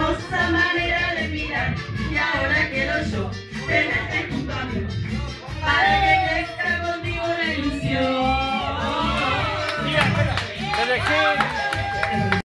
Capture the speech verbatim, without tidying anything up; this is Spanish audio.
hermosa manera de mirar. Y ahora quiero yo tenerte junto a mí para que crezca contigo la ilusión. Mira, espera.